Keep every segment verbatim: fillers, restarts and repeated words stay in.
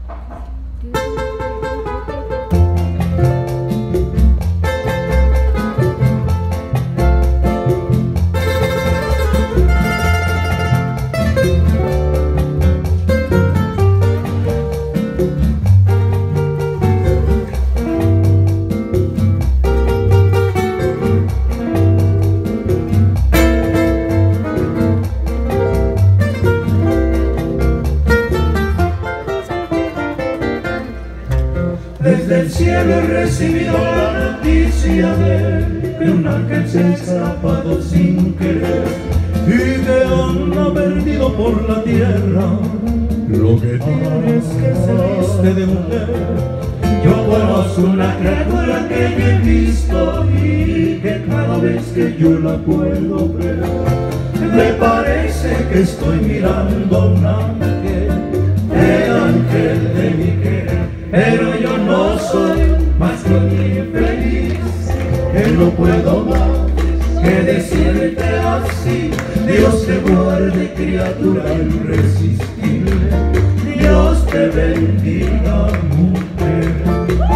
Desde el cielo he recibido la noticia de que un ángel se ha escapado sin querer y que anda perdido por la tierra. Lo que tiene es que se viste de mujer. Yo conozco una criatura que yo he visto y que cada vez que yo la puedo ver me parece que estoy mirando a un ángel, el ángel de mi querer. Pero yo no soy más que un infeliz, que no puedo más que decirte así. Dios te guarde, criatura irresistible, Dios te bendiga, mujer.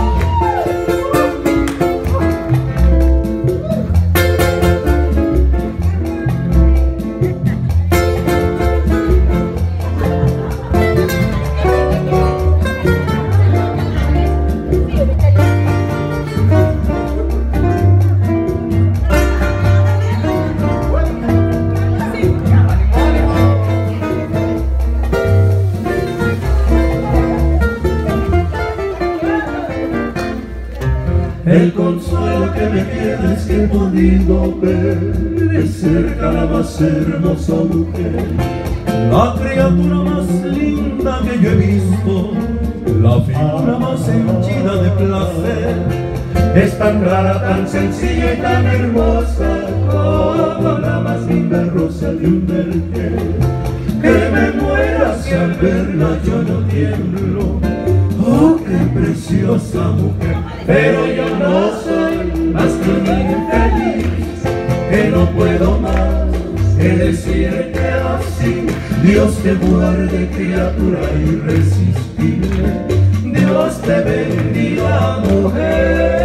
El consuelo que me queda es que he podido ver de cerca la más hermosa mujer, la criatura más linda que yo he visto, la figura más henchida de placer. Es tan rara, tan sencilla y tan hermosa como la más linda rosa de un vergel, que me muera si al verla yo no tiemblo. Oh, qué preciosa mujer. Pero yo no soy más que un infeliz, que no puedo más que decirte así. Dios te guarde, criatura irresistible, Dios te bendiga, mujer.